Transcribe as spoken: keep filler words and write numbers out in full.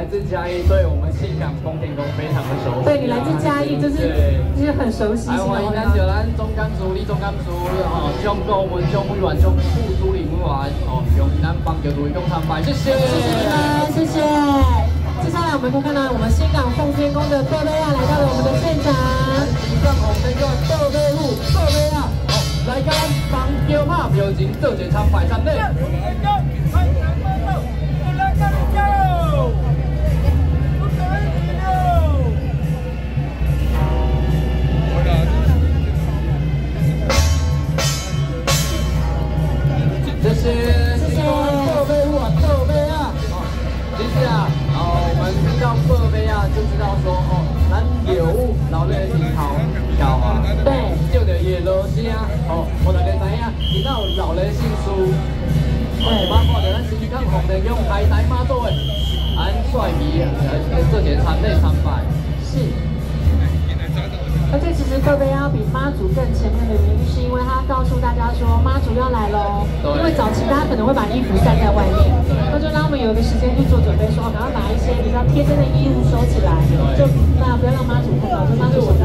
自嘉义，对我们信港丰田宫非常的熟悉。 对你来自嘉义，就是就是很熟悉。 还欢迎咱就咱总干事、李总干事哦，蒋国文、蒋委员、蒋副主理委员哦，用咱帮球队共参拜，谢谢。 谢谢你们，谢谢。接下来我们会看到我们新港奉天宫的贝贝亚来到了我们的现场。 新港奉天宫贝贝虎、贝贝亚，哦，来跟咱帮球马表情做一场拜山礼。谢谢，谢谢。贝贝虎啊，贝贝亚，哦，谢谢啊。然后我们听到贝贝亚就知道说，哦，咱业务老咧是头条啊，对，就着叶老师啊，哦，我大家知影，今仔有老咧姓苏，对，包括着咱新港奉天宫海台妈祖的安帅仪来做些参礼参拜。 是。而且其实贝贝要比妈祖更前面的原因，是因为他告诉大家说妈祖要来喽。因为早期大家可能会把衣服晒在外面，那就让他们有一个时间去做准备，说赶快把一些比较贴身的衣物收起来，就那不要让妈祖碰到，就妈祖我